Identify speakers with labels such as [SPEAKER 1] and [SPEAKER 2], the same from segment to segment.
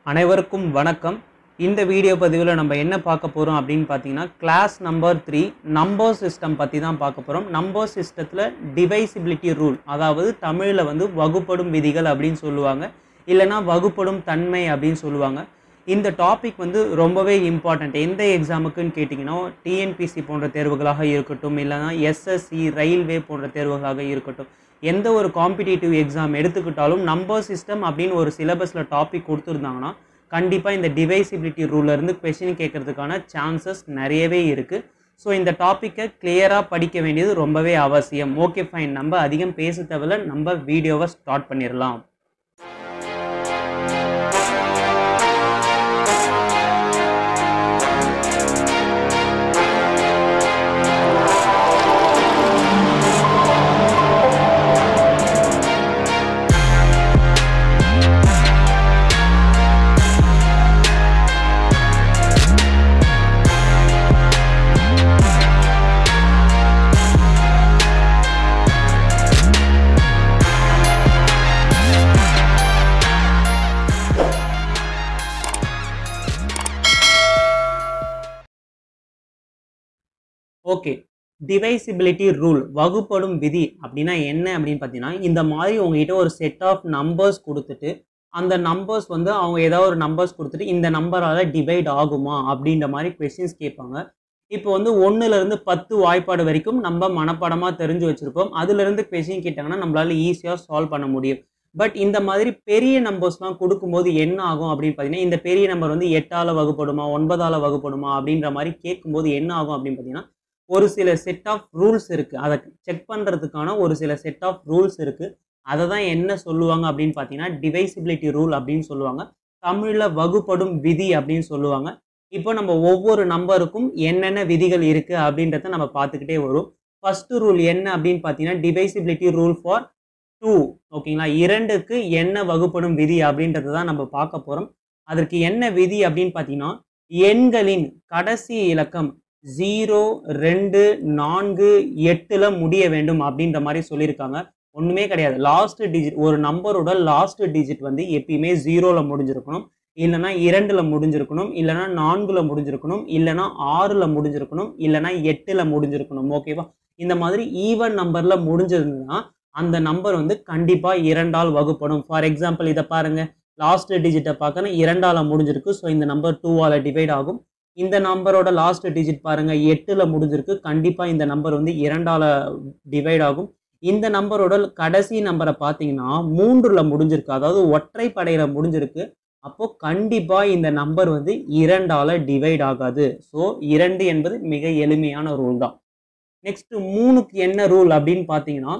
[SPEAKER 1] அனைவருக்கும் வணக்கம். இந்த வீடியோ பதிவில் நம்ம என்ன பார்க்க போகிறோம் அப்படின்னு பார்த்தீங்கன்னா, கிளாஸ் நம்பர் 3 நம்பர் சிஸ்டம் பற்றி தான் பார்க்க போகிறோம். நம்பர் சிஸ்டத்தில் டிவைசிபிலிட்டி ரூல், அதாவது தமிழில் வந்து வகுப்படும் விதிகள் அப்படின்னு சொல்லுவாங்க, இல்லைனா வகுப்படும் தன்மை அப்படின்னு சொல்லுவாங்க. இந்த டாபிக் வந்து ரொம்பவே இம்பார்ட்டண்ட். எந்த எக்ஸாமுக்குன்னு கேட்டிங்கன்னா, டிஎன்பிசி போன்ற தேர்வுகளாக இருக்கட்டும், இல்லைனா எஸ்எஸ்சி, ரயில்வே போன்ற தேர்வுகளாக இருக்கட்டும், எந்த ஒரு காம்படிட்டிவ் எக்ஸாம் எடுத்துக்கிட்டாலும் நம்பர் சிஸ்டம் அப்படின்னு ஒரு சிலபஸில் டாபிக் கொடுத்துருந்தாங்கன்னா கண்டிப்பாக இந்த டிவைசிபிலிட்டி ரூல்லேருந்து கொஸ்டின் கேட்கறதுக்கான சான்சஸ் நிறையவே இருக்குது. ஸோ இந்த டாப்பிக்கை கிளியராக படிக்க வேண்டியது ரொம்பவே அவசியம். ஓகே ஃபைன், நம்ம அதிகம் பேச தேவையில்ல, நம்ம வீடியோவை ஸ்டார்ட் பண்ணிடலாம். ஓகே, டிவைசிபிலிட்டி ரூல், வகுப்படும் விதி அப்படின்னா என்ன அப்படின்னு பார்த்தீங்கன்னா, இந்த மாதிரி உங்ககிட்ட ஒரு செட் ஆஃப் நம்பர்ஸ் கொடுத்துட்டு, அந்த நம்பர்ஸ் வந்து அவங்க ஏதாவது ஒரு நம்பர்ஸ் கொடுத்துட்டு இந்த நம்பரால் டிவைட் ஆகுமா அப்படின்ற மாதிரி கொஸ்டின்ஸ் கேட்பாங்க. இப்போ வந்து 1லேருந்து 10 வாய்ப்பாடு வரைக்கும் நம்ம மனப்பாடமாக தெரிஞ்சு வச்சுருப்போம். அதுலேருந்து கொஸ்டின் கேட்டாங்கன்னா நம்மளால ஈஸியாக சால்வ் பண்ண முடியும். பட் இந்த மாதிரி பெரிய நம்பர்ஸ்லாம் கொடுக்கும்போது என்ன ஆகும் அப்படின்னு பார்த்தீங்கன்னா, இந்த பெரிய நம்பர் வந்து 8ஆல் வகுப்படுமா, 9ஆல் வகுப்படுமா அப்படின்ற மாதிரி கேட்கும்போது என்ன ஆகும் அப்படின்னு பார்த்தீங்கன்னா, ஒரு சில செட் ஆஃப் ரூல்ஸ் இருக்குது. அதை செக் பண்ணுறதுக்கான ஒரு சில செட் ஆஃப் ரூல்ஸ் இருக்குது. அதை தான் என்ன சொல்லுவாங்க அப்படின்னு பார்த்தீங்கன்னா, டிவைசிபிலிட்டி ரூல் அப்படின்னு சொல்லுவாங்க. தமிழில் வகுப்படும் விதி அப்படின்னு சொல்லுவாங்க. இப்போ நம்ம ஒவ்வொரு நம்பருக்கும் என்னென்ன விதிகள் இருக்குது அப்படின்றத நம்ம பார்த்துக்கிட்டே வரும். ஃபர்ஸ்ட் ரூல் என்ன அப்படின்னு பார்த்தீங்கன்னா, டிவைசிபிலிட்டி ரூல் ஃபார் 2. ஓகேங்களா, 2க்கு என்ன வகுப்படும் விதி அப்படின்றத தான் நம்ம பார்க்க போகிறோம். அதற்கு என்ன விதி அப்படின்னு பார்த்தீங்கன்னா, எண்களின் கடைசி இலக்கம் 0, 2, 4, 8ல் முடிய வேண்டும் அப்படின்ற மாதிரி சொல்லியிருக்காங்க. ஒன்றுமே கிடையாது. லாஸ்ட் டிஜிட், ஒரு நம்பரோட லாஸ்ட் டிஜிட் வந்து எப்பயுமே 0ல் முடிஞ்சிருக்கணும், இல்லைனா 2ல் முடிஞ்சிருக்கணும், இல்லைனா 4ல் முடிஞ்சிருக்கணும், இல்லைனா 6ல் முடிஞ்சிருக்கணும், இல்லைனா 8ல் முடிஞ்சிருக்கணும். ஓகேவா? இந்த மாதிரி ஈவன் நம்பரில் முடிஞ்சிருந்ததுன்னா அந்த நம்பர் வந்து கண்டிப்பாக 2ஆல் வகுப்படும். ஃபார் எக்ஸாம்பிள் இதை பாருங்க, லாஸ்ட் டிஜிட்டை பார்க்கணும், 2ஆல் முடிஞ்சிருக்கு. ஸோ இந்த நம்பர் 2ஆல் டிவைட் ஆகும். இந்த நம்பரோட லாஸ்ட் டிஜிட் பாருங்க, 8ல் முடிஞ்சிருக்கு. கண்டிப்பாக இந்த நம்பர் வந்து 2ஆல் டிவைட் ஆகும். இந்த நம்பரோட கடைசி நம்பரை பார்த்தீங்கன்னா 3ல் முடிஞ்சிருக்கு, அதாவது ஒற்றைப்படையில் முடிஞ்சிருக்கு. அப்போ கண்டிப்பாக இந்த நம்பர் வந்து 2ஆல் டிவைட் ஆகாது. ஸோ 2 என்பது மிக எளிமையான ரூல் தான். நெக்ஸ்ட் 3க்கு என்ன ரூல் அப்படின்னு பார்த்தீங்கன்னா,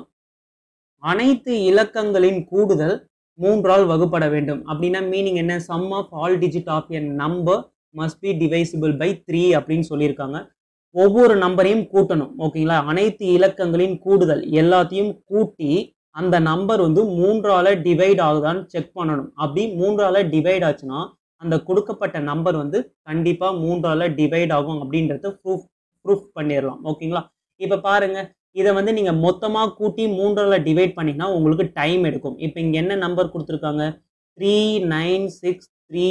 [SPEAKER 1] அனைத்து இலக்கங்களின் கூடுதல் 3ஆல் வகுப்பட வேண்டும். அப்படின்னா மீனிங் என்ன? Sum of all digit of a number must be divisible by 3 அப்படின்னு சொல்லியிருக்காங்க. ஒவ்வொரு நம்பரையும் கூட்டணும். ஓகேங்களா, அனைத்து இலக்கங்களின் கூடுதல் எல்லாத்தையும் கூட்டி அந்த நம்பர் வந்து 3ஆல் டிவைட் ஆகுதான்னு செக் பண்ணணும். அப்படி 3ஆல் டிவைட் ஆச்சுன்னா அந்த கொடுக்கப்பட்ட நம்பர் வந்து கண்டிப்பாக 3ஆல் டிவைட் ஆகும் அப்படின்றத ப்ரூஃப் பண்ணிடலாம். ஓகேங்களா, இப்போ பாருங்க, இதை வந்து நீங்கள் மொத்தமாக கூட்டி 3ஆல் டிவைட் பண்ணிங்கன்னா உங்களுக்கு டைம் எடுக்கும். இப்போ இங்கே என்ன நம்பர் கொடுத்துருக்காங்க? 3, 9, 6, 3,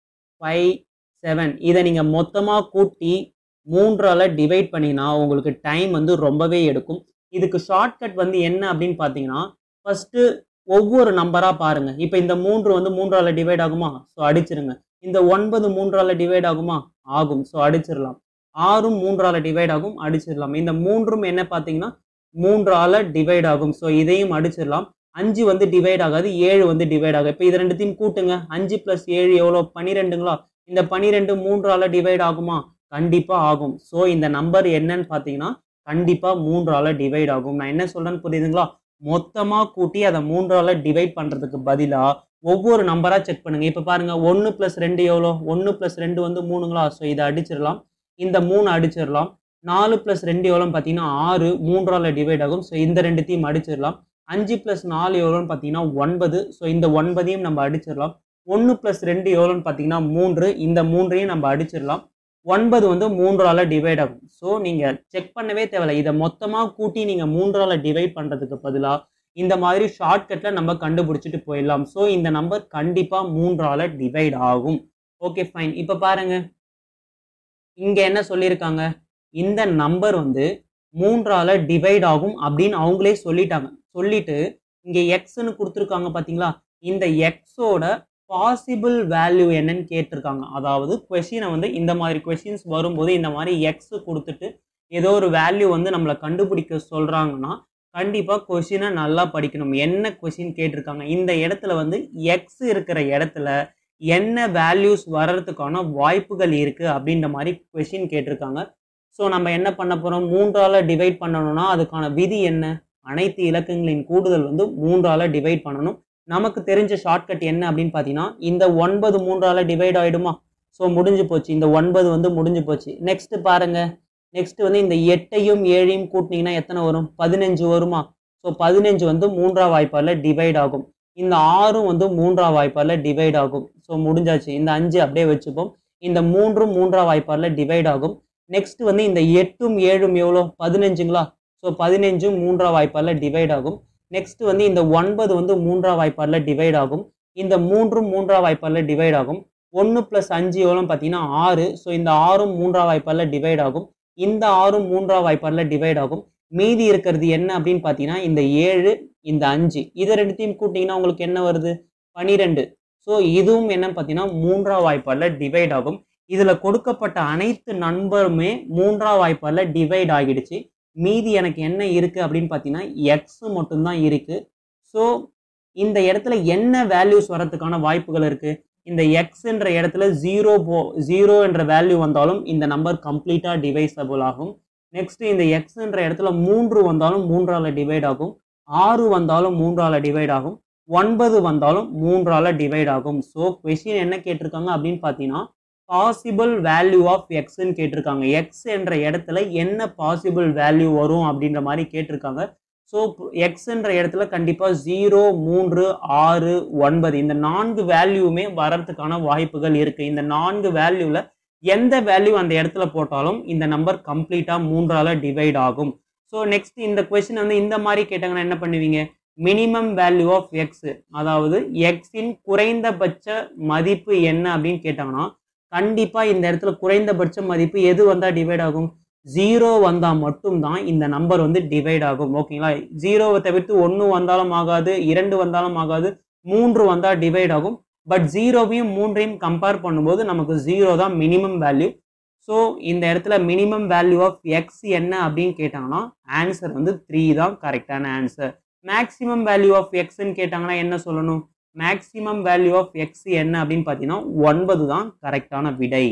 [SPEAKER 1] 5, 7. இதை நீங்கள் மொத்தமாக கூட்டி 3ஆல் டிவைட் பண்ணினா உங்களுக்கு டைம் வந்து ரொம்பவே எடுக்கும். இதுக்கு ஷார்ட்கட் வந்து என்ன அப்படின்னு பார்த்தீங்கன்னா, ஃபர்ஸ்ட்டு ஒவ்வொரு நம்பராக பாருங்கள். இப்போ இந்த 3 வந்து 3ஆல் டிவைட் ஆகுமா? ஸோ அடிச்சிருங்க. இந்த 9 3ஆல் டிவைட் ஆகுமா? ஆகும். ஸோ அடிச்சிடலாம். 6ம் 3ஆல் டிவைட் ஆகும், அடிச்சிடலாம். இந்த 3ம் என்ன பார்த்தீங்கன்னா 3ஆல் டிவைட் ஆகும். ஸோ இதையும் அடிச்சிடலாம். 5 வந்து டிவைட் ஆகாது, 7 வந்து டிவைட் ஆகும். இப்போ இது ரெண்டுத்தையும் கூட்டுங்க. 5 + 7 எவ்வளோ? 12ங்களா? இந்த 12 3ஆல் டிவைட் ஆகுமா? கண்டிப்பாக ஆகும். ஸோ இந்த நம்பர் என்னன்னு பார்த்தீங்கன்னா கண்டிப்பாக 3ஆல் டிவைட் ஆகும். நான் என்ன சொல்கிறேன்னு புரியுதுங்களா? மொத்தமாக கூட்டி அதை 3ஆல் டிவைட் பண்ணுறதுக்கு பதிலாக ஒவ்வொரு நம்பராக செக் பண்ணுங்கள். இப்போ பாருங்கள், 1 + 2 எவ்வளோ? 1 + 2 வந்து 3ங்களா? ஸோ இதை அடிச்சிடலாம். இந்த 3 அடிச்சிடலாம். 4 + 2 எவ்வளோன்னு பார்த்தீங்கன்னா 6, 3ஆல் டிவைட் ஆகும். ஸோ இந்த ரெண்டுத்தையும் அடிச்சிடலாம். 5 + 4 எவ்வளோன்னு பார்த்தீங்கன்னா 9. ஸோ இந்த 9ஐயும் நம்ம அடிச்சிடலாம். 1 + 2 எவ்வளோன்னு பார்த்தீங்கன்னா 3. இந்த 3ஐயும் நம்ம அடிச்சிடலாம். 9 வந்து 3ஆல் டிவைட் ஆகும். ஸோ நீங்கள் செக் பண்ணவே தேவையில்லை. இதை மொத்தமாக கூட்டி நீங்கள் 3ஆல் டிவைட் பண்ணுறதுக்கு பதிலாக இந்த மாதிரி ஷார்ட்கட்ல நம்ம கண்டுபிடிச்சிட்டு போயிடலாம். ஸோ இந்த நம்பர் கண்டிப்பா 3ஆல டிவைட் ஆகும். Okay fine. இப்ப பாருங்க, இங்க என்ன சொல்லியிருக்காங்க, இந்த நம்பர் வந்து 3ஆல டிவைட் ஆகும் அப்படின்னு அவங்களே சொல்லிட்டாங்க. சொல்லிட்டு இங்க எக்ஸ்ன்னு கொடுத்துருக்காங்க பாத்தீங்களா, இந்த எக்ஸோட பாசிபிள் வேல்யூ என்னன்னு கேட்டிருக்காங்க. அதாவது கொஸ்டினை வந்து இந்த மாதிரி கொஸ்டின்ஸ் வரும்போது இந்த மாதிரி எக்ஸ் கொடுத்துட்டு ஏதோ ஒரு வேல்யூ வந்து நம்மளை கண்டுபிடிக்க சொல்றாங்கன்னா கண்டிப்பா கொஸ்டினை நல்லா படிக்கணும். என்ன கொஸ்டின் கேட்டிருக்காங்க, இந்த இடத்துல வந்து எக்ஸ் இருக்கிற இடத்துல என்ன வேல்யூஸ் வர்றதுக்கான வாய்ப்புகள் இருக்கு அப்படின்ற மாதிரி கொஸ்டின் கேட்டிருக்காங்க. ஸோ நம்ம என்ன பண்ண போறோம், 3ஆல டிவைட் பண்ணணும்னா அதுக்கான விதி என்ன, அனைத்து இலக்கங்களின் கூடுதல் வந்து 3ஆல டிவைட் பண்ணணும். நமக்கு தெரிஞ்ச ஷார்ட்கட் என்ன அப்படின்னு பார்த்தீங்கன்னா, இந்த 9 3ஆல டிவைட் ஆயிடுமா, ஸோ முடிஞ்சு போச்சு. இந்த 9 வந்து முடிஞ்சு போச்சு. நெக்ஸ்ட் பாருங்க, நெக்ஸ்ட் வந்து இந்த 8ஐயும் 7ஐயும் கூட்டினீங்கன்னா எத்தனை வரும், 15 வருமா. ஸோ 15 வந்து 3ஆம் வாய்ப்பால டிவைட் ஆகும். இந்த 6ம் வந்து 3ஆம் வாய்ப்பால டிவைட் ஆகும். ஸோ முடிஞ்சாச்சு. இந்த 5 அப்படியே வச்சுப்போம். இந்த 3ம் 3ஆம் வாய்ப்பால டிவைட் ஆகும். நெக்ஸ்ட் வந்து இந்த 8ம் 7ம் எவ்வளோ, 15ங்களா. ஸோ 15ம் 3ஆம் வாய்ப்பால டிவைட் ஆகும். நெக்ஸ்ட் வந்து இந்த 9 வந்து 3ஆம் வாய்ப்பால டிவைட் ஆகும். இந்த 3ம் 3ஆம் வாய்ப்பால டிவைட் ஆகும். 1 + 5 எவ்வளோன்னு பார்த்தீங்கன்னா 6. ஸோ இந்த 6ம் 3ஆம் வாய்ப்பால டிவைட் ஆகும். இந்த 6ம் 3ஆம் வாய்ப்பால டிவைட் ஆகும். மீதி இருக்கிறது என்ன அப்படின்னு பார்த்தீங்கன்னா இந்த 7, இந்த 5, இதை ரெண்டுத்தையும் கூட்டிங்கன்னா உங்களுக்கு என்ன வருது, 12. ஸோ இதுவும் என்ன பார்த்தீங்கன்னா 3ஆம் வாய்ப்பால டிவைட் ஆகும். இதுல கொடுக்கப்பட்ட அனைத்து நம்பருமே 3ஆம் வாய்ப்பால டிவைட் ஆகிடுச்சு. மீதி எனக்கு என்ன இருக்கு அப்படின்னு பார்த்தீங்கன்னா எக்ஸ் மட்டும்தான் இருக்கு. ஸோ இந்த இடத்துல என்ன வேல்யூஸ் வரதுக்கான வாய்ப்புகள் இருக்கு, இந்த எக்ஸ்ன்ற இடத்துல 0 என்ற வேல்யூ வந்தாலும் இந்த நம்பர் கம்ப்ளீட்டா டிவைசபிள் ஆகும். நெக்ஸ்ட் இந்த எக்ஸ்ன்ற இடத்துல 3 வந்தாலும் 3ஆல டிவைட் ஆகும். 6 வந்தாலும் 3ஆல டிவைட் ஆகும். 9 வந்தாலும் 3ஆல டிவைட் ஆகும். ஸோ கொஸ்டின் என்ன கேட்டிருக்காங்க அப்படின்னு பார்த்தீங்கன்னா பாசிபிள் வேல்யூ ஆஃப் எக்ஸ்ன்னு கேட்டிருக்காங்க. எக்ஸ் என்ற இடத்துல என்ன பாசிபிள் வேல்யூ வரும் அப்படின்ற மாதிரி கேட்டிருக்காங்க. ஸோ எக்ஸ்ன்ற இடத்துல கண்டிப்பா 0, 3, 6, 9 இந்த 4 வேல்யூமே வரதுக்கான வாய்ப்புகள் இருக்கு. இந்த 4 வேல்யூல எந்த வேல்யூ அந்த இடத்துல போட்டாலும் இந்த நம்பர் கம்ப்ளீட்டா 3ஆல டிவைட் ஆகும். ஸோ நெக்ஸ்ட் இந்த கொஸ்டின் வந்து இந்த மாதிரி கேட்டாங்கன்னா என்ன பண்ணுவீங்க, மினிமம் வேல்யூ ஆஃப் எக்ஸ், அதாவது எக்ஸின் குறைந்தபட்ச மதிப்பு என்ன அப்படின்னு கேட்டாங்கன்னா கண்டிப்பா இந்த இடத்துல குறைந்தபட்ச மதிப்பு எது வந்தா டிவைட் ஆகும், 0 வந்தா மட்டும்தான் இந்த நம்பர் வந்து டிவைட் ஆகும். ஓகேங்களா. 0வை தவிர்த்து 1 வந்தாலும் ஆகாது, 2 வந்தாலும் ஆகாது, 3 வந்தா டிவைட் ஆகும். பட் 0வையும் 3ஐயும் கம்பேர் பண்ணும்போது நமக்கு 0 தான் மினிமம் வேல்யூ. ஸோ இந்த இடத்துல மினிமம் வேல்யூ ஆஃப் எக்ஸ் என்ன அப்படின்னு கேட்டாங்கன்னா ஆன்சர் வந்து 3 தான் கரெக்டான ஆன்சர். மேக்ஸிமம் வேல்யூ ஆஃப் எக்ஸ்ன்னு கேட்டாங்கன்னா என்ன சொல்லணும், மேக்ஸிமம் வேல்யூ ஆஃப் எக்ஸ் என்ன அப்படின்னு பார்த்தீங்கன்னா 9 தான் கரெக்டான விடை.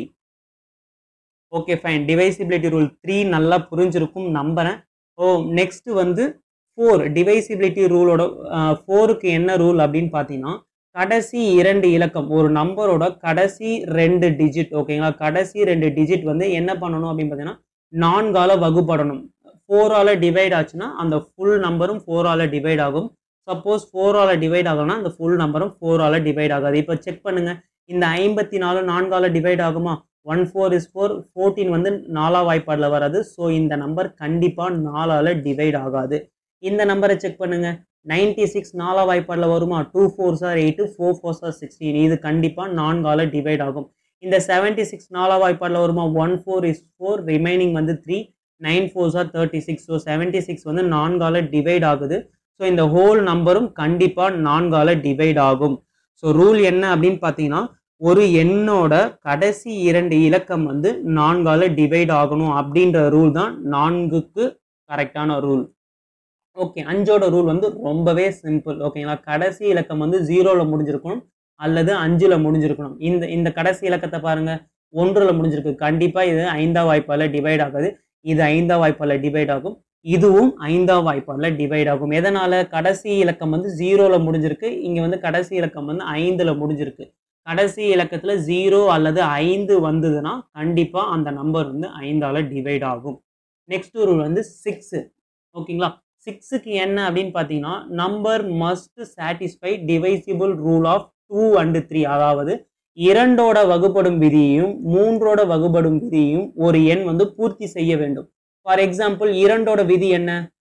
[SPEAKER 1] Okay fine. டிவைசிபிலிட்டி ரூல் 3 நல்லா புரிஞ்சிருக்கும் நம்புறேன். நெக்ஸ்ட் வந்து 4 டிவைசிபிலிட்டி ரூலோட 4க்கு என்ன ரூல் அப்படின்னு பார்த்தீங்கன்னா கடைசி 2 இலக்கம் ஒரு நம்பரோட கடைசி 2 டிஜிட், ஓகேங்களா, கடைசி 2 டிஜிட் வந்து என்ன பண்ணணும் அப்படின்னு பார்த்தீங்கன்னா 4ஆல வகுப்படணும். 4ஆல டிவைட் ஆச்சுன்னா அந்த ஃபுல் நம்பரும் 4ஆல டிவைட் ஆகும். சப்போஸ் 4ஆல டிவைட் ஆகணும்னா அந்த ஃபுல் நம்பரும் 4ஆல டிவைட் ஆகாது. இப்போ செக் பண்ணுங்க, இந்த 54 4ஆல டிவைட் ஆகுமா, 1 4 is 4, 14 வந்து 4ஆம் வாய்ப்பாடுல வராது. ஸோ இந்த நம்பர் கண்டிப்பா 4ஆல டிவைட் ஆகாது. இந்த நம்பரை செக் பண்ணுங்க, 96 4ஆம் வாய்ப்பாடுல வருமா, 2 4s are 8, 4 4s are 16, இது கண்டிப்பா 4ஆல டிவைட் ஆகும். இந்த 76 4ஆம் வாய்ப்பாடுல வருமா, 1 4 is 4, ரிமைனிங் வந்து 3, 9 4s are 36. ஸோ 76 வந்து 4ஆல டிவைட் ஆகுது. ஸோ இந்த ஹோல் நம்பரும் கண்டிப்பா 4ஆல டிவைட் ஆகும். ஸோ ரூல் என்ன அப்படின்னு பார்த்தீங்கன்னா ஒரு எண்ணோட கடைசி 2 இலக்கம் வந்து 4ஆல டிவைட் ஆகணும் அப்படின்ற ரூல் தான் 4க்கு கரெக்டான ரூல். ஓகே, 5ஓட ரூல் வந்து ரொம்பவே சிம்பிள். ஓகேங்களா, கடைசி இலக்கம் வந்து 0ல முடிஞ்சிருக்கணும் அல்லது 5ல முடிஞ்சிருக்கணும். இந்த கடைசி இலக்கத்தை பாருங்க, 1ல முடிஞ்சிருக்கு. கண்டிப்பா இது 5ஆம் வாய்ப்பால டிவைட் ஆகாது. இது 5ஆம் வாய்ப்பால டிவைட் ஆகும். இதுவும் 5ஆம் வாய்ப்பால டிவைட் ஆகும். எதனால, கடைசி இலக்கம் வந்து 0ல முடிஞ்சிருக்கு, இங்க வந்து கடைசி இலக்கம் வந்து 5ல முடிஞ்சிருக்கு. கடைசி இலக்கத்துல 0 அல்லது 5 வந்ததுன்னா கண்டிப்பா அந்த நம்பர் வந்து 5ஆல டிவைட் ஆகும். நெக்ஸ்ட் ரூல் வந்து 6. ஓகேங்களா, 6க்கு என்ன அப்படின்னு பார்த்தீங்கன்னா number must satisfy divisible rule of 2 and 3, அதாவது 2ஓட வகுப்படும் விதியையும் 3ஓட வகுப்படும் விதியையும் ஒரு எண் வந்து பூர்த்தி செய்ய வேண்டும். ஃபார் எக்ஸாம்பிள் 2ஓட விதி என்ன,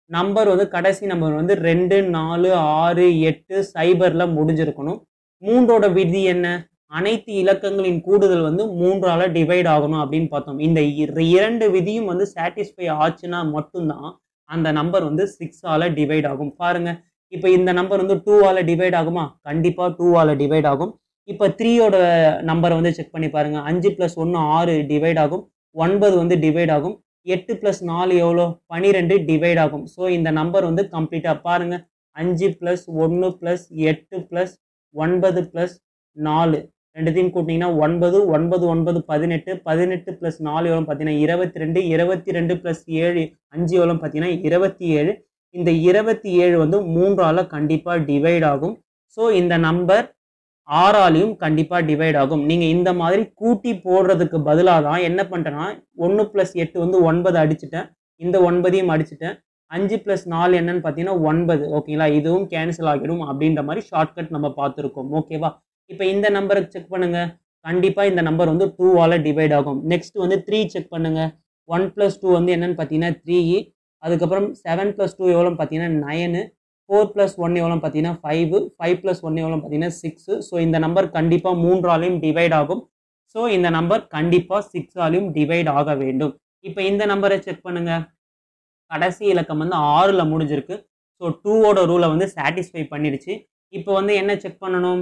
[SPEAKER 1] நம்பர் வந்து கடைசி நம்பர் வந்து 2 4 6 8 சைபர்ல முடிஞ்சிருக்கணும். 3ஓட விதி என்ன? அனைத்து இலக்கங்களின் கூடுதல் வந்து 3ஆல டிவைட் ஆகணும் அப்படின்னு பார்த்தோம். இந்த இரண்டு விதியும் வந்து சாட்டிஸ்ஃபை ஆச்சுன்னா மட்டும்தான் அந்த நம்பர் வந்து 6ஆல டிவைட் ஆகும். பாருங்க, இப்போ இந்த நம்பர் வந்து 2ஆல டிவைட் ஆகுமா? கண்டிப்பா 2ஆல டிவைட் ஆகும். இப்போ 3ஓட நம்பரை வந்து செக் பண்ணி பாருங்க. 5 + 1 6 டிவைட் ஆகும். 9 வந்து டிவைட் ஆகும். 8 + 4 எவ்வளோ? 12 டிவைட் ஆகும். ஸோ இந்த நம்பர் வந்து கம்ப்ளீட்டாக பாருங்க. 5 + 1 + 8 + 9 + 4 ரெண்டுத்தையும் கூட்டிங்கன்னா 9 9 9 18 18 + 4 எவ்வளோ பார்த்தீங்கன்னா 22 22 + 7 5 எவ்வளோ பார்த்தீங்கன்னா 27. இந்த 27 வந்து 3ஆல கண்டிப்பாக டிவைட் ஆகும். ஸோ இந்த நம்பர் 6ஆலையும் கண்டிப்பா டிவைட் ஆகும். நீங்க இந்த மாதிரி கூட்டி போடுறதுக்கு பதிலா தான் என்ன பண்ணிட்டேன்னா 1 + 8 வந்து 9 அடிச்சுட்டேன். இந்த 9ஐயும் அடிச்சுட்டேன். 5 + 4 என்னன்னு பார்த்தீங்கன்னா 9. ஓகேங்களா? இதுவும் கேன்சல் ஆகிடும் அப்படின்ற மாதிரி ஷார்ட்கட் நம்ம பார்த்துருக்கோம். ஓகேவா? இப்போ இந்த நம்பரை செக் பண்ணுங்க. கண்டிப்பா இந்த நம்பர் வந்து 2ஆல டிவைட் ஆகும். நெக்ஸ்ட் வந்து 3 செக் பண்ணுங்க. 1 + 2 வந்து என்னன்னு பார்த்தீங்கன்னா 3. அதுக்கப்புறம் 7 + 2 எவ்வளோன்னு பார்த்தீங்கன்னா 9. 4 + 1 எவ்வளோன்னு பார்த்தீங்கன்னா 5. 5 + 1 எவ்வளோன்னு பார்த்தீங்கன்னா 6. ஸோ இந்த நம்பர் கண்டிப்பா 3ஆலையும் டிவைட் ஆகும். ஸோ இந்த நம்பர் கண்டிப்பா 6ஆலையும் டிவைட் ஆக வேண்டும். இப்போ இந்த நம்பரை செக் பண்ணுங்க. கடைசி இலக்கம் வந்து 6ல முடிஞ்சிருக்கு. ஸோ 2ஓட ரூலை வந்து சாட்டிஸ்ஃபை பண்ணிடுச்சு. இப்போ வந்து என்ன செக் பண்ணணும்?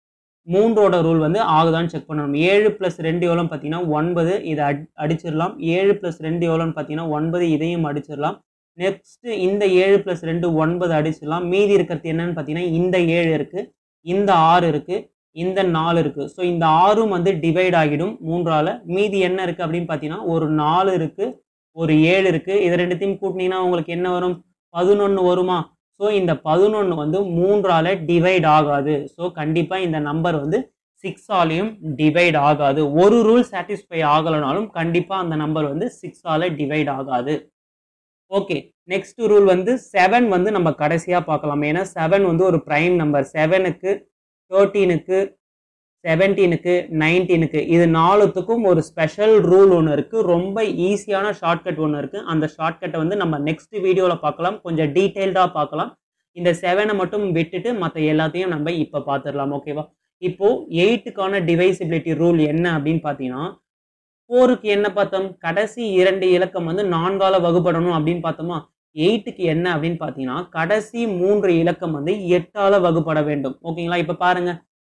[SPEAKER 1] 3ஓட ரூல் வந்து ஆகுதான்னு செக் பண்ணணும். 7 + 2 எவ்வளோன்னு பார்த்தீங்கன்னா 9. இதை அடிச்சிடலாம். 7 + 2 எவ்வளோன்னு பார்த்தீங்கன்னா 9. இதையும் அடிச்சிடலாம். நெக்ஸ்ட் இந்த 7 + 2 9 அடிச்சிடலாம். மீதி இருக்கிறது என்னன்னு பார்த்தீங்கன்னா இந்த 7 இருக்கு, இந்த 6 இருக்கு, இந்த 4 இருக்கு. ஸோ இந்த 6ம் வந்து டிவைட் ஆகிடும் 3ஆல. மீதி என்ன இருக்கு அப்படின்னு பார்த்தீங்கன்னா ஒரு 4 இருக்கு, ஒரு 7 இருக்கு. இது ரெண்டுத்தையும் கூட்டினீங்கன்னா உங்களுக்கு என்ன வரும்? 11 வருமா? ஸோ இந்த 11 வந்து 3ஆல டிவைட் ஆகாது. ஸோ கண்டிப்பா இந்த நம்பர் வந்து 6ஆலையும் டிவைட் ஆகாது. ஒரு ரூல் சாட்டிஸ்ஃபை ஆகலைனாலும் கண்டிப்பா அந்த நம்பர் வந்து 6ஆல டிவைட் ஆகாது. ஓகே, நெக்ஸ்ட் ரூல் வந்து 7 வந்து நம்ம கடைசியா பார்க்கலாம். ஏன்னா 7 வந்து ஒரு பிரைம் நம்பர். 7க்கு 13க்கு 17க்கு 19க்கு இது 4த்துக்கும் ஒரு ஸ்பெஷல் ரூல் ஒன்று இருக்கு. ரொம்ப ஈஸியான ஷார்ட்கட் ஒன்று இருக்கு. அந்த ஷார்ட்கட்டை வந்து நம்ம நெக்ஸ்ட் வீடியோவில் பார்க்கலாம். கொஞ்சம் டீட்டெயில்டாக பார்க்கலாம். இந்த 7ஐ மட்டும் விட்டுட்டு மற்ற எல்லாத்தையும் நம்ம இப்போ பார்த்துடலாம். ஓகேவா? இப்போ 8க்கான டிவைசிபிலிட்டி ரூல் என்ன அப்படின்னு பார்த்தீங்கன்னா 4க்கு என்ன பார்த்தோம்? கடைசி 2 இலக்கம் வந்து 4ஆல வகுப்படணும் அப்படின்னு பார்த்தோமா? 8க்கு என்ன அப்படின்னு பார்த்தீங்கன்னா கடைசி 3 இலக்கம் வந்து 8ஆல வகுப்பட வேண்டும். ஓகேங்களா? இப்போ பாருங்க,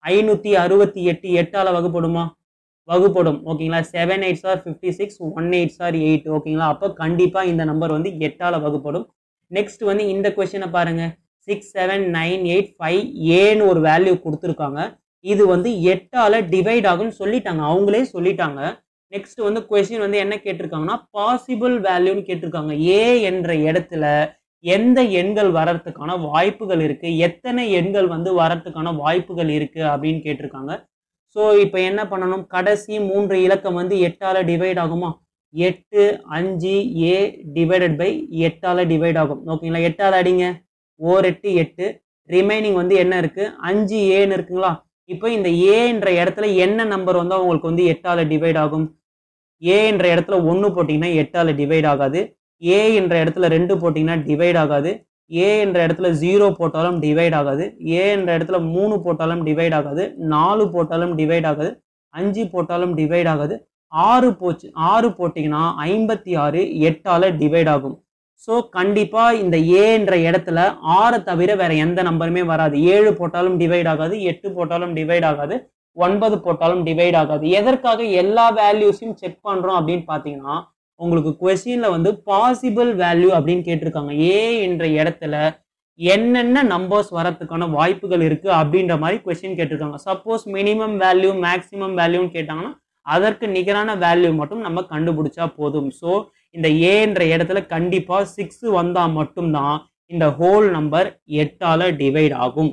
[SPEAKER 1] 568 8ஆல வகுப்படுமா? வகுப்படும். ஓகேங்களா? 7 8s are 56, 1 8s are 8. ஓகேங்களா? அப்போ கண்டிப்பா இந்த நம்பர் வந்து 8ஆல வகுப்படும். நெக்ஸ்ட் வந்து இந்த கொஸ்டினை பாருங்க. 6 7 9 8 5 ஏன்னு ஒரு வேல்யூ கொடுத்துருக்காங்க. இது வந்து 8ஆல டிவைட் ஆகும்னு சொல்லிட்டாங்க, அவங்களே சொல்லிட்டாங்க. நெக்ஸ்ட் வந்து கொஸ்டின் வந்து என்ன கேட்டிருக்காங்கன்னா பாசிபிள் வேல்யூன்னு கேட்டிருக்காங்க. ஏ என்ற இடத்துல எந்த எண்கள் வரத்துக்கான வாய்ப்புகள் இருக்கு, எத்தனை எண்கள் வந்து வரத்துக்கான வாய்ப்புகள் இருக்கு அப்படின்னு கேட்டிருக்காங்க. ஸோ இப்போ என்ன பண்ணணும்? கடைசி 3 இலக்கம் வந்து 8ஆல டிவைட் ஆகுமா? 8 5 ஏ டிவைடட் பை 8ஆல டிவைட் ஆகும். ஓகேங்களா? 8ஆல அடிங்க. 4 8 8. ரிமைனிங் வந்து என்ன இருக்கு? 5 ஏன்னு இருக்குங்களா? இப்போ இந்த ஏ என்ற இடத்துல என்ன நம்பர் வந்து உங்களுக்கு வந்து 8ஆல டிவைட் ஆகும்? ஏ என்ற இடத்துல 1 போட்டிங்கன்னா 8ஆல டிவைட் ஆகாது. ஏ என்ற இடத்துல 2 போட்டிங்கன்னா டிவைட் ஆகாது. ஏ என்ற இடத்துல 0 போட்டாலும் டிவைட் ஆகாது. ஏ என்ற இடத்துல 3 போட்டாலும் டிவைட் ஆகாது. 4 போட்டாலும் டிவைட் ஆகாது. 5 போட்டாலும் டிவைட் ஆகாது. 6 போச்சு. 6 போட்டிங்கன்னா 56 8ஆல டிவைட் ஆகும். ஸோ கண்டிப்பா இந்த ஏ என்ற இடத்துல 6 தவிர வேற எந்த நம்பருமே வராது. 7 போட்டாலும் டிவைட் ஆகாது. 8 போட்டாலும் டிவைட் ஆகாது. 9 போட்டாலும் டிவைட் ஆகாது. எதற்காக எல்லா வேல்யூஸையும் செக் பண்றோம் அப்படின்னு பார்த்தீங்கன்னா உங்களுக்கு கொஸ்டின்ல வந்து பாசிபிள் வேல்யூ அப்படின்னு கேட்டிருக்காங்க. ஏ என்ற இடத்துல என்னென்ன நம்பர்ஸ் வரதுக்கான வாய்ப்புகள் இருக்கு அப்படின்ற மாதிரி கொஸ்டின் கேட்டிருக்காங்க. சப்போஸ் மினிமம் வேல்யூ மேக்ஸிமம் வேல்யூன்னு கேட்டாங்கன்னா அதற்கு நிகரான வேல்யூ மட்டும் நம்ம கண்டுபிடிச்சா போதும். ஸோ இந்த ஏ என்ற இடத்துல கண்டிப்பா 6 வந்தா மட்டும்தான் இந்த ஹோல் நம்பர் 8ஆல டிவைட் ஆகும்.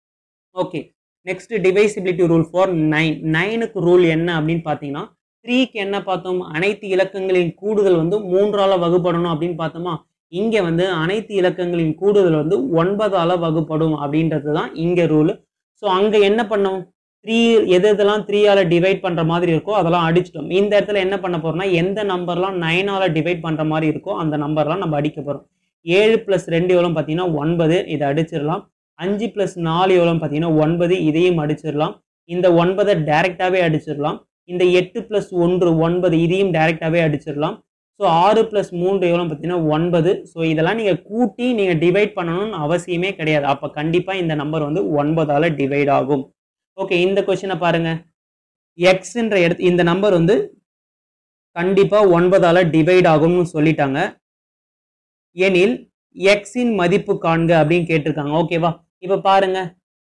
[SPEAKER 1] Okay, next divisibility rule for 9. 9க்கு ரூல் என்ன அப்படின்னு பார்த்தீங்கன்னா 3க்கு என்ன பார்த்தோம்? அனைத்து இலக்கங்களின் கூடுதல் வந்து 3ஆல வகுப்படணும் அப்படின்னு பார்த்தோமா? இங்க வந்து அனைத்து இலக்கங்களின் கூடுதல் வந்து 9ஆல வகுப்படும் அப்படின்றது தான் இங்க ரூல். ஸோ அங்க என்ன பண்ணோம்? 3 எதெல்லாம் 3ஆல டிவைட் பண்ற மாதிரி இருக்கோ அதெல்லாம் அடிச்சிட்டோம். இந்த இடத்துல என்ன பண்ண போறோம்னா எந்த நம்பர்லாம் 9ஆல டிவைட் பண்ற மாதிரி இருக்கோ அந்த நம்பர்லாம் நம்ம அடிக்க போறோம். 7 + 2 எவ்வளோன்னு பார்த்தீங்கன்னா 9, இதை அடிச்சிடலாம். 5 + 4 எவ்வளோன்னு பார்த்தீங்கன்னா 9, இதையும் அடிச்சிடலாம். இந்த 9 டைரெக்டாகவே அடிச்சிடலாம். இந்த 8 + 1 9, இதையும் டைரெக்டாகவே அடிச்சிடலாம். ஸோ 6 + 3 எவ்வளோன்னு பார்த்தீங்கன்னா 9. ஸோ இதெல்லாம் நீங்கள் கூட்டி நீங்கள் டிவைட் பண்ணணும்னு அவசியமே கிடையாது. அப்போ கண்டிப்பாக இந்த நம்பர் வந்து 9ஆல் டிவைட் ஆகும். ஓகே, இந்த கொஸ்டினை பாருங்க. எக்ஸ்ன்ற இந்த நம்பர் வந்து கண்டிப்பா 9ஆல் டிவைட் ஆகும்னு சொல்லிட்டாங்க. எனில் எக்ஸின் மதிப்பு காண்க அப்படின்னு கேட்டிருக்காங்க. ஓகேவா, இப்ப பாருங்க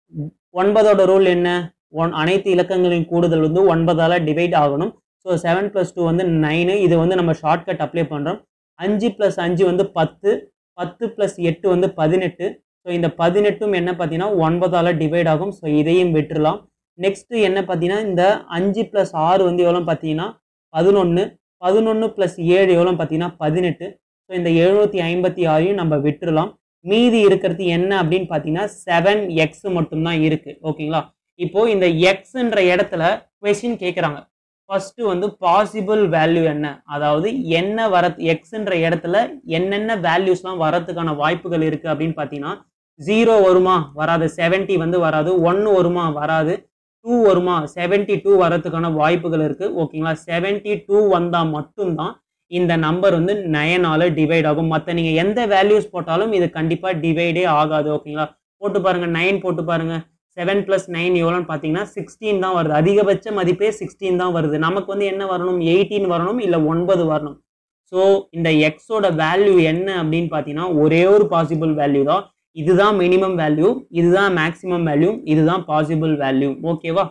[SPEAKER 1] 9ஓட ரூல் என்ன? அனைத்து இலக்கங்களின் கூடுதல் வந்து 9ஆல் டிவைட் ஆகணும். ஸோ 7 + 2 வந்து 9. இது வந்து நம்ம ஷார்ட்கட் அப்ளை பண்றோம். 5 + 5 வந்து 10, 10 + 8 வந்து 18. ஸோ இந்த 18ம் என்ன பார்த்தீங்கன்னா 9ஆல் டிவைட் ஆகும். ஸோ இதையும் விட்டுறலாம். நெக்ஸ்ட் என்ன பார்த்தீங்கன்னா இந்த 5 + 6 வந்து எவ்வளோ பார்த்தீங்கன்னா 11, 11 + 7 எவ்வளோ பார்த்தீங்கன்னா 18. ஸோ இந்த 756ஐயும் நம்ம விட்டுறலாம். மீதி இருக்கிறது என்ன அப்படின்னு பார்த்தீங்கன்னா 7x மட்டும்தான் இருக்கு. ஓகேங்களா, இப்போ இந்த எக்ஸ்ன்ற இடத்துல கொஸ்டின் கேட்குறாங்க. ஃபர்ஸ்ட் வந்து பாசிபிள் வேல்யூ என்ன, அதாவது என்ன வர எக்ஸ்ன்ற இடத்துல என்னென்ன வேல்யூஸ்லாம் வரதுக்கான வாய்ப்புகள் இருக்கு அப்படின்னு பார்த்தீங்கன்னா 0 வருமா? வராது. 70 வந்து வராது. 1 வருமா? வராது. 2 வருமா? 72 வரதுக்கான வாய்ப்புகள் இருக்கு. ஓகேங்களா, 72 வந்தா மட்டும்தான் இந்த நம்பர் வந்து 9ஆல் டிவைட் ஆகும். மற்ற நீங்க எந்த வேல்யூஸ் போட்டாலும் இது கண்டிப்பா டிவைடே ஆகாது. ஓகேங்களா, போட்டு பாருங்க. 9 போட்டு பாருங்க. 7 + 9 எவ்வளோன்னு பார்த்தீங்கன்னா 16 தான் வருது. அதிகபட்ச மதிப்பே 16 தான் வருது. நமக்கு வந்து என்ன வரணும்? 18 வரணும், இல்லை 9 வரணும். ஸோ இந்த எக்ஸோட வேல்யூ என்ன அப்படின்னு பார்த்தீங்கன்னா ஒரே ஒரு பாசிபிள் வேல்யூ தான். இதுதான் மினிமம் வேல்யூ, இதுதான் மேக்ஸிமம் வேல்யூ, இதுதான் பாசிபிள் வேல்யூ. ஓகேவா?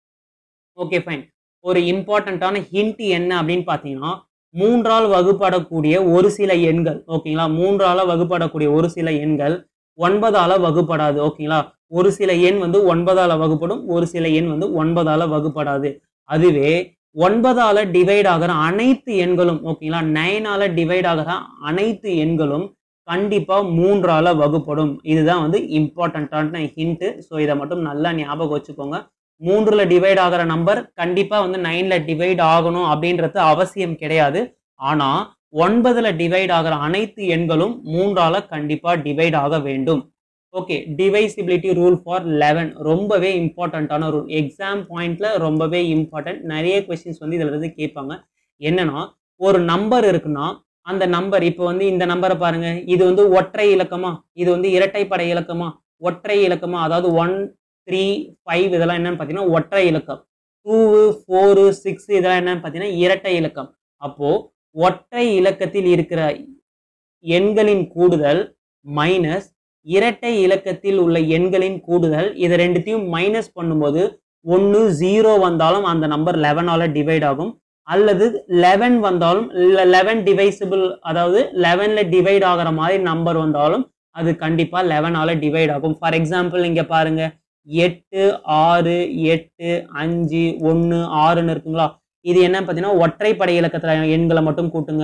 [SPEAKER 1] Okay, fine. ஒரு இம்பார்ட்டண்ட்டான ஹிண்ட் என்ன அப்படின்னு பார்த்தீங்கன்னா 3ஆல் வகுப்படக்கூடிய ஒரு சில எண்கள். ஓகேங்களா, 3ஆல் வகுப்படக்கூடிய ஒரு சில எண்கள் 9ஆல் வகுப்படாது. ஓகேங்களா, ஒரு சில எண் வந்து 9ஆல் வகுப்படும், ஒரு சில எண் வந்து 9ஆல் வகுப்படாது. அதுவே 9ஆல் டிவைட் ஆகிற அனைத்து எண்களும், ஓகேங்களா, 9ஆல் டிவைட் ஆகிற அனைத்து எண்களும் கண்டிப்பா 3ஆல் வகுப்படும். இதுதான் வந்து இம்பார்ட்டண்ட்டான ஹிண்ட். ஸோ இதை மட்டும் நல்லா ஞாபகம் வச்சுக்கோங்க. 3ல டிவைட் ஆகிற நம்பர் கண்டிப்பா வந்து 9ல டிவைட் ஆகணும் அப்படின்றது அவசியம் கிடையாது. ஆனா 9ல டிவைட் ஆகிற அனைத்து எண்களும் 3ஆல் கண்டிப்பா டிவைட் ஆக வேண்டும். ஓகே, டிவைசிபிலிட்டி ரூல் ஃபார் 11 ரொம்பவே இம்பார்ட்டண்ட்டான ரூல். எக்ஸாம் பாயிண்ட்ல ரொம்பவே இம்பார்ட்டன்ட். நிறைய கொஸ்டின்ஸ் வந்து இதுல இருந்து கேட்பாங்க. என்னன்னா, ஒரு நம்பர் இருக்குன்னா அந்த நம்பர் இப்போ வந்து இந்த நம்பரை பாருங்க. இது வந்து ஒற்றை இலக்கமா, இது வந்து இரட்டைப்படை இலக்கமா? ஒற்றை இலக்கமா, அதாவது 1 3 5 இதெல்லாம் என்னன்னு பார்த்தீங்கன்னா ஒற்றை இலக்கம். 2 4 6 இதெல்லாம் என்னன்னு பார்த்தீங்கன்னா இரட்டை இலக்கம். அப்போ ஒற்றை இலக்கத்தில் இருக்கிற எண்களின் கூடுதல் மைனஸ் இரட்டை இலக்கத்தில் உள்ள எண்களின் கூடுதல், இது ரெண்டுத்தையும் மைனஸ் பண்ணும்போது 1 0 வந்தாலும் அந்த நம்பர் 11ஆல் டிவைட் ஆகும். அல்லது 11 வந்தாலும் 11 டிவைசிபிள், அதாவது 11ல டிவைட் ஆகிற மாதிரி நம்பர் வந்தாலும் அது கண்டிப்பா 11ஆல் டிவைட் ஆகும். ஃபார் எக்ஸாம்பிள் இங்க பாருங்க, 8 6 8 5 1 6ன்னு இருக்குங்களா? இது என்ன பார்த்தீங்கன்னா ஒற்றைப்படை இலக்கத்துல எண்களை மட்டும் கூட்டுங்க.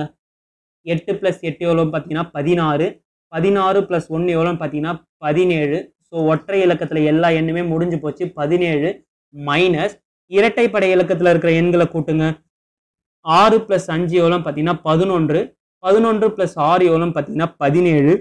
[SPEAKER 1] 8 + 8 எவ்வளோன்னு பார்த்தீங்கன்னா 16, 16 + 1 எவ்வளோன்னு பார்த்தீங்கன்னா 17. ஸோ ஒற்றை இலக்கத்துல எல்லா எண்ணுமே முடிஞ்சு போச்சு. 17 மைனஸ் இரட்டைப்படை இலக்கத்துல இருக்கிற எண்களை கூட்டுங்க. 6 + 5 எவ்வளோன்னு பார்த்தீங்கன்னா 11, 11 + 6 எவ்வளோன்னு பார்த்தீங்கன்னா 17.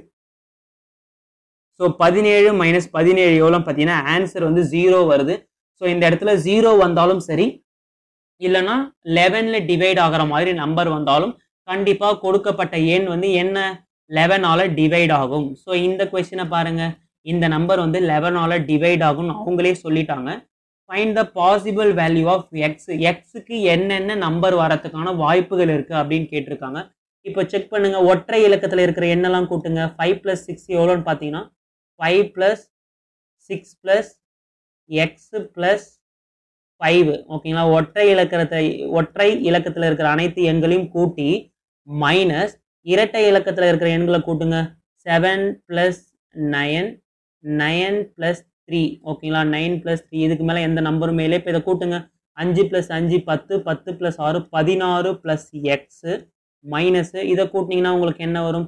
[SPEAKER 1] ஸோ 17 - 17 எவ்வளோன்னு பார்த்தீங்கன்னா ஆன்சர் வந்து 0 வருது. ஸோ இந்த இடத்துல 0 வந்தாலும் சரி, இல்லைன்னா 11ல டிவைட் ஆகிற மாதிரி நம்பர் வந்தாலும் கண்டிப்பா கொடுக்கப்பட்ட எண் வந்து என்ன 11ஆல் டிவைட் ஆகும். ஸோ இந்த கொஸ்டினை பாருங்க. இந்த நம்பர் வந்து 11ஆல் டிவைட் ஆகும்னு அவங்களே சொல்லிட்டாங்க. Find the possible value of X. எக்ஸுக்கு என்னென்ன நம்பர் வரதுக்கான வாய்ப்புகள் இருக்கு அப்படின்னு கேட்டிருக்காங்க. இப்போ செக் பண்ணுங்க. ஒற்றை இலக்கத்தில் இருக்கிற எண்ணெல்லாம் கூட்டுங்க. 5 + 6 எவ்வளோன்னு பார்த்தீங்கன்னா 5 + 6 + x + 5. ஓகேங்களா, ஒற்றை இலக்கத்தில் இருக்கிற அனைத்து எண்களையும் கூட்டி மைனஸ் இரட்டை இலக்கத்தில் இருக்கிற எண்களை கூட்டுங்க. 7 + 9, 9 + 3. ஓகேங்களா, 9 + 3. இதுக்கு மேலே எந்த நம்பரும் இல்லை. இப்போ இதை கூட்டுங்க. 5 + 5 10, 10 + 6 16 + x மைனஸ் இதை கூட்டினீங்கன்னா உங்களுக்கு என்ன வரும்?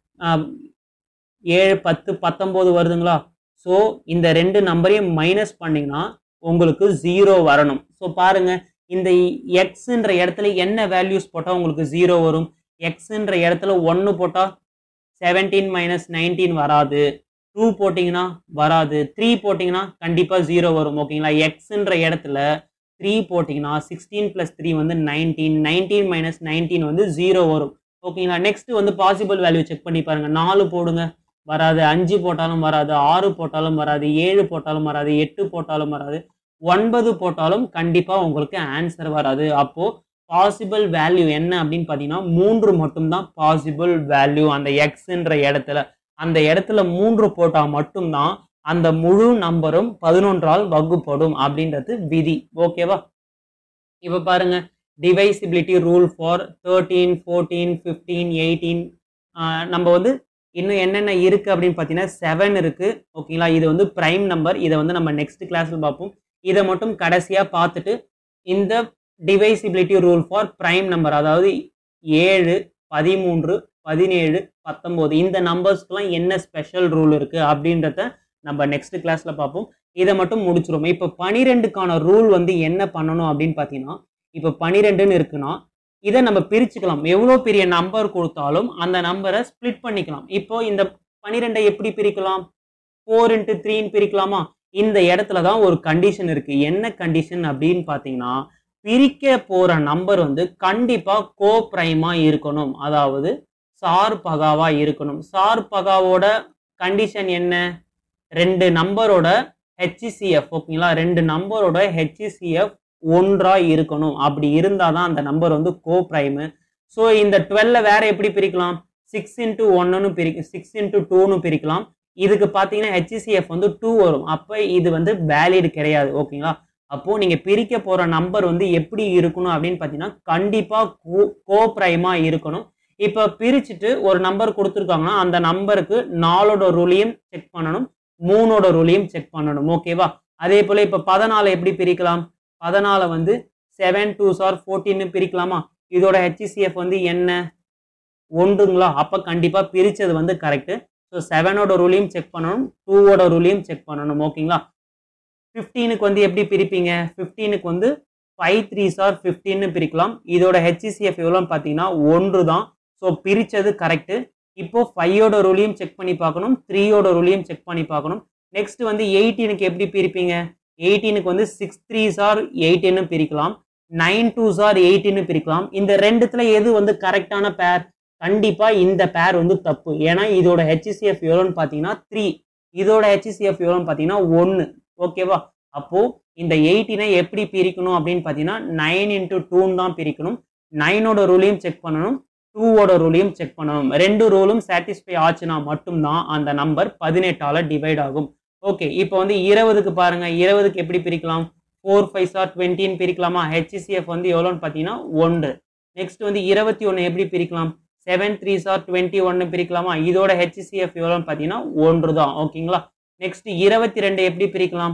[SPEAKER 1] 7 10 19 வருதுங்களா? ஸோ இந்த ரெண்டு நம்பரையும் மைனஸ் பண்ணிங்கன்னா உங்களுக்கு 0 வரணும். ஸோ பாருங்க, இந்த எக்ஸ்ன்ற இடத்துல என்ன வேல்யூஸ் போட்டால் உங்களுக்கு 0 வரும்? எக்ஸ்ன்ற இடத்துல 1 போட்டால் 17 மைனஸ் 19 வராது. 2 போட்டிங்கன்னா வராது. 3 போட்டிங்கன்னா கண்டிப்பாக 0 வரும். ஓகேங்களா? எக்ஸ்ன்ற இடத்துல 3 போட்டிங்கன்னா 16 + 3 வந்து 19. 19 மைனஸ் 19 வந்து 0 வரும். ஓகேங்களா? நெக்ஸ்ட் வந்து பாசிபிள் வேல்யூ செக் பண்ணி பாருங்க. 4 போடுங்க, வராது. 5 போட்டாலும் வராது. 6 போட்டாலும் வராது. 7 போட்டாலும் வராது. 8 போட்டாலும் வராது. 9 போட்டாலும் கண்டிப்பா உங்களுக்கு ஆன்சர் வராது. அப்போ பாசிபிள் வேல்யூ என்ன அப்படின்னு பார்த்தீங்கன்னா 3 மட்டும்தான் பாசிபிள் வேல்யூ அந்த எக்ஸ்ன்ற இடத்துல. அந்த இடத்துல 3 போட்டா மட்டும்தான் அந்த முழு நம்பரும் 11ஆல் வகுப்படும் அப்படின்றது விதி. ஓகேவா? இப்ப பாருங்க, டிவைசிபிலிட்டி ரூல் ஃபார் 13, 14, 15, 18. நம்ம வந்து இன்னும் என்னென்ன இருக்கு அப்படின்னு பார்த்தீங்கன்னா 7 இருக்கு. ஓகேங்களா? இது வந்து பிரைம் நம்பர். இதை வந்து நம்ம நெக்ஸ்ட் கிளாஸ்ல பார்ப்போம். இதை மட்டும் கடைசியா பார்த்துட்டு இந்த divisibility rule for prime number, அதாவது 7, 13, 17, 19 இந்த நம்பர்ஸ்க்குலாம் என்ன ஸ்பெஷல் ரூல் இருக்கு அப்படின்றத நம்ம நெக்ஸ்ட் கிளாஸ்ல பார்ப்போம். இதை மட்டும் முடிச்சிரும். இப்போ 12க்கான ரூல் வந்து என்ன பண்ணணும் அப்படின்னு பார்த்தீங்கன்னா, இப்போ 12ன்னு இருக்குன்னா இதை நம்ம பிரிச்சுக்கலாம். எவ்வளோ பெரிய நம்பர் கொடுத்தாலும் அந்த நம்பரை ஸ்பிளிட் பண்ணிக்கலாம். இப்போ இந்த 12 எப்படி பிரிக்கலாம்? 4 × 3 பிரிக்கலாமா? இந்த இடத்துல தான் ஒரு கண்டிஷன் இருக்கு. என்ன கண்டிஷன் அப்படின்னு பார்த்தீங்கன்னா, பிரிக்க போற நம்பர் வந்து கண்டிப்பா கோ பிரைமா இருக்கணும். அதாவது சார் பகாவா இருக்கணும். சார் பகாவோட கண்டிஷன் என்ன? 2 நம்பரோட HCF. ஓகேங்களா? 2 நம்பரோட HCF ஒன்றா இருக்கணும். அப்படி இருந்தாதான் அந்த நம்பர் வந்து கோ பிரைமு. ஸோ இந்த 12 வேற எப்படி பிரிக்கலாம்? 6 × 1ன்னு 6 × 2ன்னு பிரிக்கலாம். இதுக்கு பார்த்தீங்கன்னா HCF வந்து 2 வரும். அப்போ இது வந்து வேலிட் கிடையாது. ஓகேங்களா? அப்போ நீங்க பிரிக்க போற நம்பர் வந்து எப்படி இருக்கணும் அப்படின்னு பார்த்தீங்கன்னா கண்டிப்பா கோ பிரைமா இருக்கணும். இப்போ பிரிச்சுட்டு ஒரு நம்பர் கொடுத்துருக்காங்கன்னா அந்த நம்பருக்கு 4ஓட ரூலையும் செக் பண்ணணும், 3ஓட ரூலையும் செக் பண்ணணும். ஓகேவா? அதே போல இப்போ 14 எப்படி பிரிக்கலாம்? 14 வந்து 7 2s are 14ன்னு பிரிக்கலாமா? இதோட HCF வந்து என்ன? 1ங்களா? அப்போ கண்டிப்பா பிரிச்சது வந்து கரெக்ட். ஸோ 7ஓட ரூலையும் செக் பண்ணணும், 2ஓட ரூலையும் செக் பண்ணணும். ஓகேங்களா? 15க்கு வந்து எப்படி பிரிப்பீங்க? 15க்கு வந்து 5 3s are 15ன்னு பிரிக்கலாம். இதோட HCF எவ்வளோன்னு பார்த்தீங்கன்னா 1 தான். ஸோ பிரிச்சது கரெக்ட். இப்போ 5ஓட ரூலையும் செக் பண்ணி பார்க்கணும், 3ஓட ரூலையும் செக் பண்ணி பார்க்கணும். நெக்ஸ்ட் வந்து 18க்கு எப்படி பிரிப்பீங்க? 18க்கு வந்து 6 3s are 18ன்னு பிரிக்கலாம், 9 2s are 18ன்னு பிரிக்கலாம். இந்த ரெண்டுத்துல எது வந்து கரெக்டான பேர்? கண்டிப்பா இந்த பேர் வந்து தப்பு. ஏன்னா இதோட HCF எவ்வளோன்னு பார்த்தீங்கன்னா 3, இதோட HCF எவ்வளோன்னு பார்த்தீங்கன்னா 1. ஓகேவா? அப்போ இந்த 18 எப்படி பிரிக்கணும் அப்படின்னு பார்த்தீங்கன்னா 9 × 2 தான் பிரிக்கணும். 9ஓட ரூலையும் செக் பண்ணணும், 2ஓட ரூலையும் செக் பண்ணணும். ரெண்டு ரூலும் சாட்டிஸ்ஃபை ஆச்சுன்னா மட்டும்தான் அந்த நம்பர் 18ஆல டிவைட் ஆகும். ஓகே, இப்போ வந்து 20க்கு பாருங்க. 20க்கு எப்படி பிரிக்கலாம்? 4 5s are 20ன்னு பிரிக்கலாமா? HCF வந்து எவ்வளோன்னு பார்த்தீங்கன்னா 1. நெக்ஸ்ட் வந்து 21 எப்படி பிரிக்கலாம்? 7 3s are 21ன்னு பிரிக்கலாமா? இதோட HCF எவ்வளோன்னு பார்த்தீங்கன்னா 1 தான். ஓகேங்களா? நெக்ஸ்ட் 22 எப்படி பிரிக்கலாம்?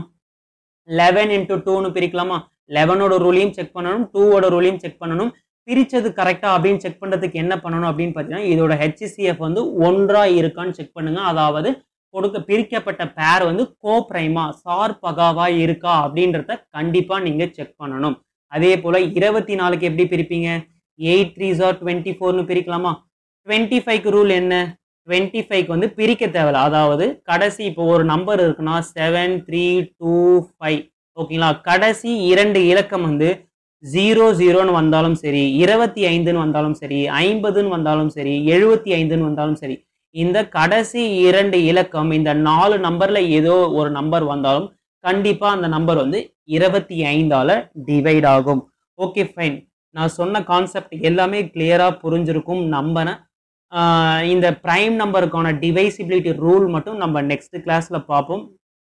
[SPEAKER 1] 11 × 2ன்னு பிரிக்கலாமா? 11ஓட ரூலையும் செக் பண்ணணும், 2ஓட ரூலையும் செக் பண்ணணும். பிரிச்சது கரெக்டா அப்படின்னு செக் பண்றதுக்கு என்ன பண்ணணும் அப்படின்னு பார்த்தீங்கன்னா இதோட HCF வந்து 1ஆ இருக்கான்னு செக் பண்ணுங்க. அதாவது பிரிக்கப்பட்ட பேர் வந்து கோ பிரைமா சார் பகாவா இருக்கா அப்படின்றத கண்டிப்பா நீங்க செக் பண்ணணும். அதே போல 24க்கு எப்படி பிரிப்பீங்க? 8 3s are 24ன்னு பிரிக்கலாமா? 25க்கு ரூல் என்ன? 25க்கு வந்து பிரிக்க தேவையில்ல. அதாவது கடைசி இப்போ ஒரு நம்பர் இருக்குன்னா 7 3 2 5. ஓகேங்களா? கடைசி 2 இலக்கம் வந்து 0 0ன்னு வந்தாலும் சரி, 25ன்னு வந்தாலும் சரி, 50ன்னு வந்தாலும் சரி, 75ன்னு வந்தாலும் சரி, இந்த கடைசி 2 இலக்கம் இந்த 4 நம்பர்ல ஏதோ ஒரு நம்பர் வந்தாலும் கண்டிப்பா அந்த நம்பர் வந்து 25ஆல டிவைட் ஆகும். Okay fine. நான் சொன்ன கான்செப்ட் எல்லாமே கிளியரா புரிஞ்சிருக்கும் நம்புறேன். இந்த பிரைம் நம்பருக்கான டிவைசிபிலிட்டி ரூல் மட்டும் நம்ம நெக்ஸ்ட் கிளாஸ்ல பார்ப்போம்.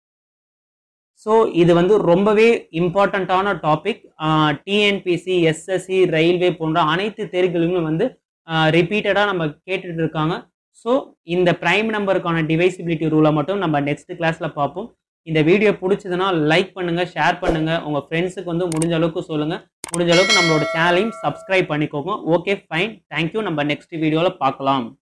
[SPEAKER 1] ஸோ இது வந்து ரொம்பவே இம்பார்ட்டண்ட்டான டாபிக். டிஎன்பிசி, எஸ்எஸ்சி, ரயில்வே போன்ற அனைத்து தேர்வுகளுமே வந்து ரிப்பீட்டடாக நம்ம கேட்டுட்டு இருக்காங்க. ஸோ இந்த பிரைம் நம்பருக்கான டிவைசிபிலிட்டி ரூலை மட்டும் நம்ம நெக்ஸ்ட் கிளாஸில் பார்ப்போம். இந்த வீடியோ பிடிச்சதுன்னா லைக் பண்ணுங்கள், ஷேர் பண்ணுங்கள், உங்கள் ஃப்ரெண்ட்ஸுக்கு வந்து முடிஞ்ச அளவுக்கு சொல்லுங்கள். முடிஞ்ச அளவுக்கு நம்மளோட சேனலையும் சப்ஸ்கிரைப் பண்ணிக்கோங்க. Okay fine, thank you. நம்ம நெக்ஸ்ட் வீடியோவில் பார்க்கலாம்.